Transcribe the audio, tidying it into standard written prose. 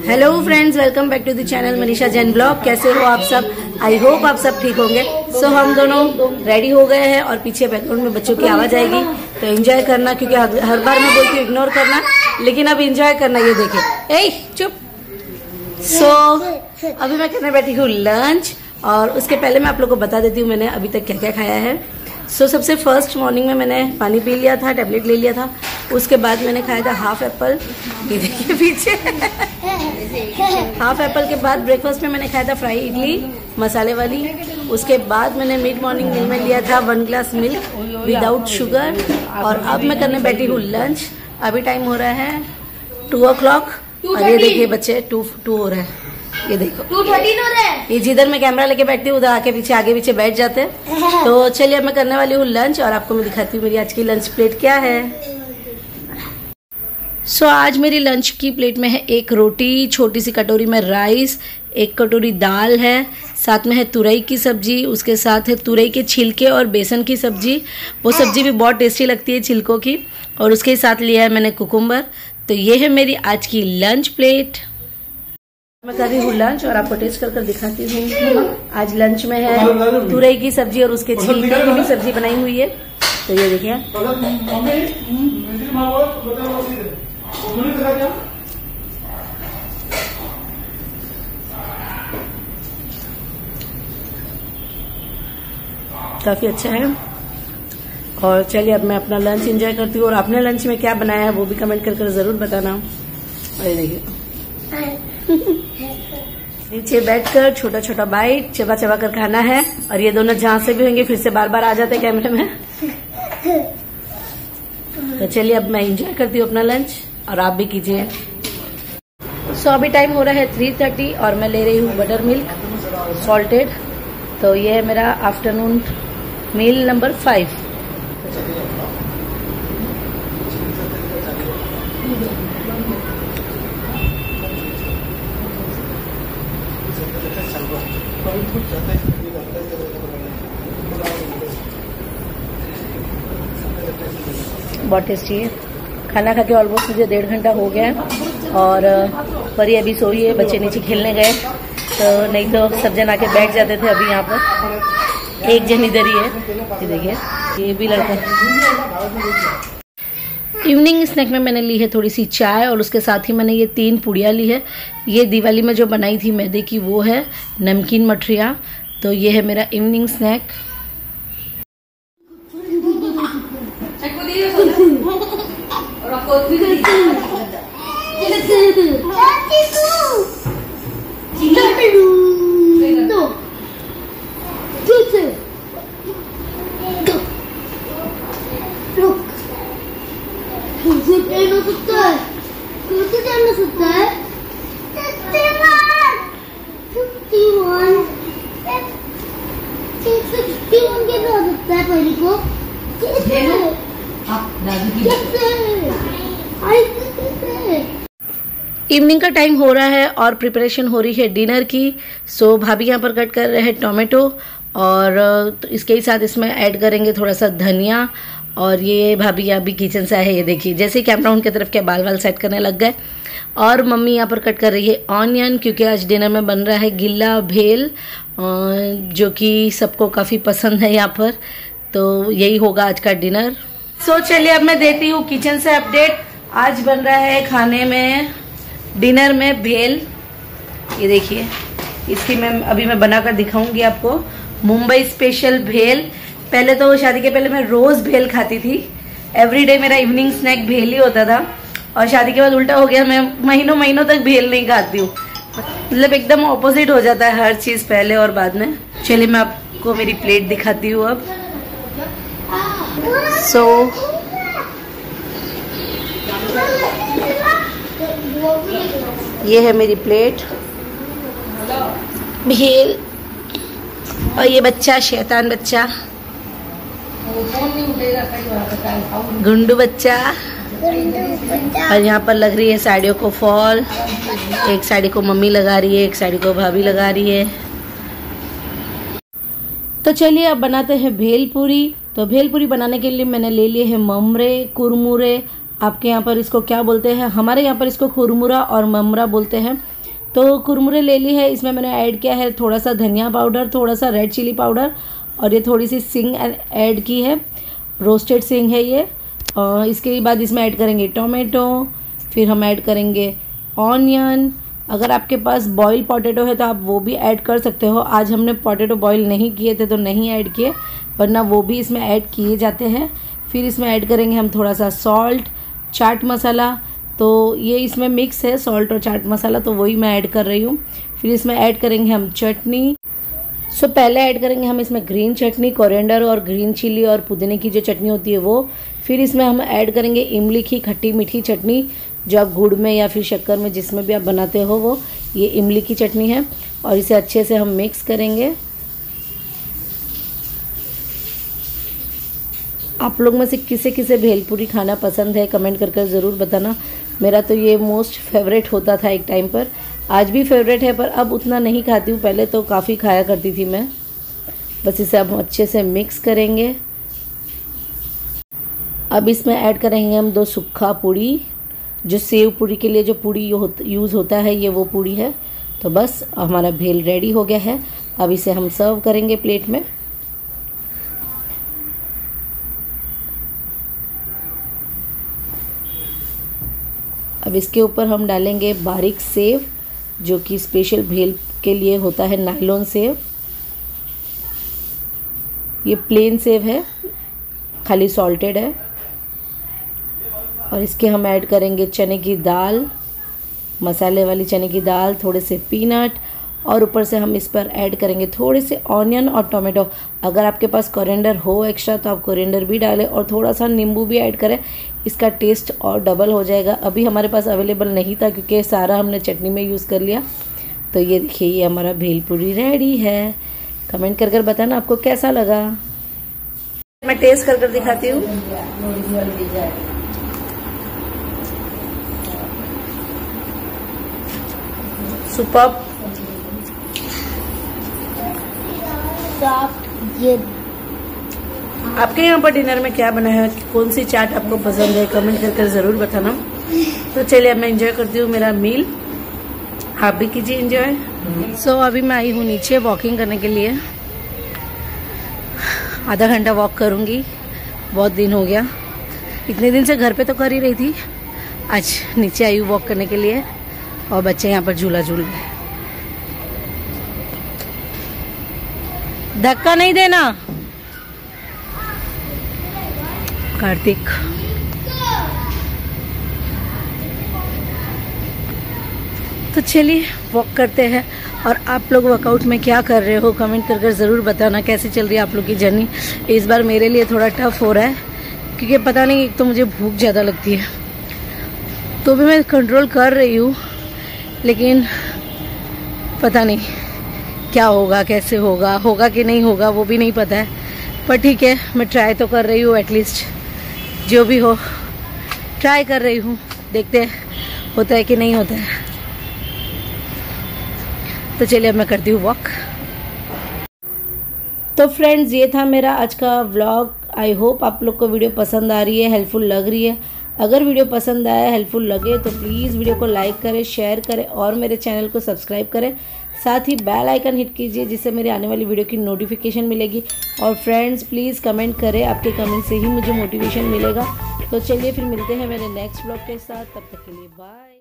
Hello friends, welcome back to the channel Manisha Jain blog. कैसे हो आप सब? आई होप आप सब ठीक होंगे। सो हम दोनों रेडी हो गए हैं और पीछे बैकग्राउंड में बच्चों की आवाज आएगी तो एंजॉय करना, क्योंकि हर बार मैं बोलती हूँ इग्नोर करना, लेकिन अब एंजॉय करना। ये देखे, ए चुप। सो अभी मैं करने बैठी हूँ लंच, और उसके पहले मैं आप लोगों को बता देती हूँ मैंने अभी तक क्या क्या खाया है। सबसे फर्स्ट मॉर्निंग में मैंने पानी पी लिया था, टैबलेट ले लिया था। उसके बाद मैंने खाया था हाफ एप्पल, ये देखिए पीछे हाफ एप्पल के बाद ब्रेकफास्ट में मैंने खाया था फ्राई इडली मसाले वाली। उसके बाद मैंने मिड मॉर्निंग मील में लिया था 1 ग्लास मिल्क विदाउट शुगर। और अब मैं करने बैठी हूँ लंच। अभी टाइम हो रहा है 2 o'clock और ये देखिए बच्चे 2 हो रहा है। ये देखो 2:13 हो रहा है। ये जिधर मैं कैमरा लेके बैठती हूँ उधर आगे पीछे बैठ जाते हैं। तो चलिए अब मैं करने वाली हूँ लंच, और आपको मैं दिखाती हूँ मेरी आज की लंच प्लेट क्या है। आज मेरी लंच की प्लेट में है एक रोटी, छोटी सी कटोरी में राइस, एक कटोरी दाल है, साथ में है तुरई की सब्जी, उसके साथ है तुरई के छिलके और बेसन की सब्जी। वो सब्जी भी बहुत टेस्टी लगती है छिलकों की। और उसके साथ लिया है मैंने कुकुम्बर। तो ये है मेरी आज की लंच प्लेट। मैं कर रही हूँ लंच और आपको टेस्ट कर दिखाती हूँ। आज लंच में है तुरई की सब्जी और उसके छिलके की भी सब्जी बनाई हुई है। तो ये देखिए, काफी अच्छा है। और चलिए अब मैं अपना लंच एंजॉय करती हूँ। और आपने लंच में क्या बनाया है वो भी कमेंट कर जरूर बताना। और ये देखिए नीचे बैठकर छोटा छोटा बाइट चबा चबा कर खाना है। और ये दोनों जहां से भी होंगे फिर से बार बार आ जाते कैमरे में। तो चलिए अब मैं एंजॉय करती हूँ अपना लंच, और आप भी कीजिए। अभी टाइम हो रहा है 3:30 और मैं ले रही हूँ बटर मिल्क सॉल्टेड। तो ये है मेरा आफ्टरनून मील नंबर 5। बहुत टेस्टी है। खाना खा के ऑलमोस्ट मुझे 1.5 घंटा हो गया और परी अभी सोई है, बच्चे नीचे खेलने गए। तो नहीं तो सब जन आके बैठ जाते थे। अभी यहाँ पर एक जन इधर ही है, ये देखिए ये भी लड़का। इवनिंग स्नैक में मैंने ली है थोड़ी सी चाय, और उसके साथ ही मैंने ये 3 पुड़िया ली है। ये दिवाली में जो बनाई थी मैदे की, वो है नमकीन मठरिया। तो ये है मेरा इवनिंग स्नैक। इवनिंग का टाइम हो रहा है और प्रिपरेशन हो रही है डिनर की। भाभी यहाँ पर कट कर रहे हैं टोमेटो, और तो इसके ही साथ इसमें ऐड करेंगे थोड़ा सा धनिया। और ये भाभी यहाँ भी किचन से है, ये देखिए जैसे ही कैमरा उनके तरफ के बाल सेट करने लग गए। और मम्मी यहाँ पर कट कर रही है ऑनियन, क्योंकि आज डिनर में बन रहा है गिल्ला भेल, जो कि सबको काफ़ी पसंद है यहाँ पर। तो यही होगा आज का डिनर। चलिए अब मैं देती हूँ किचन से अपडेट। आज बन रहा है खाने में, डिनर में भेल। ये देखिए, इसकी मैं बनाकर दिखाऊंगी आपको। मुंबई स्पेशल भेल। पहले तो शादी के पहले मैं रोज भेल खाती थी। एवरीडे मेरा इवनिंग स्नैक भेल ही होता था। और शादी के बाद उल्टा हो गया, मैं महीनों तक भेल नहीं खाती हूँ। मतलब एकदम ऑपोजिट हो जाता है हर चीज, पहले और बाद में। चलिए मैं आपको मेरी प्लेट दिखाती हूँ अब। ये है मेरी प्लेट भेल। और ये बच्चा शैतान बच्चा, गुंडू बच्चा। और यहाँ पर लग रही है साड़ियों को फॉल। एक साड़ी को मम्मी लगा रही है, एक साड़ी को भाभी लगा रही है। तो चलिए अब बनाते हैं भेलपूरी। तो भेलपूरी बनाने के लिए मैंने ले लिए हैं ममरे, कुरमुरे। आपके यहाँ पर इसको क्या बोलते हैं? हमारे यहाँ पर इसको कुरमुरा और ममरा बोलते हैं। तो कुरमुरे ले ली है, इसमें मैंने ऐड किया है थोड़ा सा धनिया पाउडर, थोड़ा सा रेड चिली पाउडर, और ये थोड़ी सी सिंग ऐड की है, रोस्टेड सिंग है ये। और इसके बाद इसमें ऐड करेंगे टोमेटो, फिर हम ऐड करेंगे ऑनियन। अगर आपके पास बॉयल पोटैटो है तो आप वो भी ऐड कर सकते हो। आज हमने पोटैटो बॉयल नहीं किए थे तो नहीं ऐड किए, वरना वो भी इसमें ऐड किए जाते हैं। फिर इसमें ऐड करेंगे हम थोड़ा सा सॉल्ट, चाट मसाला, तो ये इसमें मिक्स है सॉल्ट और चाट मसाला, तो वही मैं ऐड कर रही हूँ। फिर इसमें ऐड करेंगे हम चटनी। सो पहले ऐड करेंगे हम इसमें ग्रीन चटनी, कोरिएंडर और ग्रीन चिली और पुदीने की जो चटनी होती है वो। फिर इसमें हम ऐड करेंगे इमली की खट्टी मीठी चटनी, जो आप गुड़ में या फिर शक्कर में जिसमें भी आप बनाते हो वो, ये इमली की चटनी है। और इसे अच्छे से हम मिक्स करेंगे। आप लोग में से किसे किसे भेलपूरी खाना पसंद है कमेंट कर ज़रूर बताना। मेरा तो ये मोस्ट फेवरेट होता था एक टाइम पर, आज भी फेवरेट है पर अब उतना नहीं खाती हूँ, पहले तो काफ़ी खाया करती थी मैं। बस इसे अब अच्छे से मिक्स करेंगे। अब इसमें ऐड करेंगे हम 2 सूखा पूड़ी, जो सेव पूड़ी के लिए जो पूड़ी यूज़ होता है ये वो पूड़ी है। तो बस हमारा भेल रेडी हो गया है। अब इसे हम सर्व करेंगे प्लेट में। अब इसके ऊपर हम डालेंगे बारीक सेव, जो कि स्पेशल भेल के लिए होता है, नायलॉन सेव। ये प्लेन सेव है, खाली सॉल्टेड है। और इसके हम ऐड करेंगे चने की दाल, मसाले वाली चने की दाल, थोड़े से पीनट, और ऊपर से हम इस पर ऐड करेंगे थोड़े से ऑनियन और टोमेटो। अगर आपके पास कोरिएंडर हो एक्स्ट्रा तो आप कोरिएंडर भी डालें, और थोड़ा सा नींबू भी ऐड करें, इसका टेस्ट और डबल हो जाएगा। अभी हमारे पास अवेलेबल नहीं था क्योंकि सारा हमने चटनी में यूज़ कर लिया। तो ये देखिए, ये हमारा भेलपूरी रेडी है। कमेंट कर बताना आपको कैसा लगा। मैं टेस्ट कर दिखाती हूँ। सुपर्ब। ये आपके यहाँ पर डिनर में क्या बना है, कौन सी चाट आपको पसंद है, कमेंट कर ज़रूर बताना। तो चलिए अब मैं एंजॉय करती हूँ मेरा मील, आप भी कीजिए एंजॉय। सो अभी मैं आई हूँ नीचे वॉकिंग करने के लिए। आधा घंटा वॉक करूँगी, बहुत दिन हो गया। इतने दिन से घर पे तो कर ही रही थी, आज नीचे आई हूँ वॉक करने के लिए। और बच्चे यहाँ पर झूला झूल रहे। धक्का नहीं देना कार्तिक। तो चलिए वॉक करते हैं। और आप लोग वर्कआउट में क्या कर रहे हो कमेंट कर ज़रूर बताना, कैसे चल रही है आप लोग की जर्नी। इस बार मेरे लिए थोड़ा टफ हो रहा है क्योंकि पता नहीं, एक तो मुझे भूख ज़्यादा लगती है, तो भी मैं कंट्रोल कर रही हूँ, लेकिन पता नहीं क्या होगा, कैसे होगा, होगा कि नहीं होगा वो भी नहीं पता है। पर ठीक है, मैं ट्राई तो कर रही हूँ, एटलीस्ट जो भी हो ट्राई कर रही हूँ, देखते होता है कि नहीं होता है। तो चलिए अब मैं करती हूँ वॉक। तो फ्रेंड्स, ये था मेरा आज का व्लॉग। आई होप आप लोग को वीडियो पसंद आ रही है, हेल्पफुल लग रही है। अगर वीडियो पसंद आया, हेल्पफुल लगे तो प्लीज़ वीडियो को लाइक करें, शेयर करें और मेरे चैनल को सब्सक्राइब करें। साथ ही बेल आइकन हिट कीजिए जिससे मेरे आने वाली वीडियो की नोटिफिकेशन मिलेगी। और फ्रेंड्स प्लीज़ कमेंट करें, आपके कमेंट से ही मुझे मोटिवेशन मिलेगा। तो चलिए फिर मिलते हैं मेरे नेक्स्ट व्लॉग के साथ, तब तक के लिए बाय।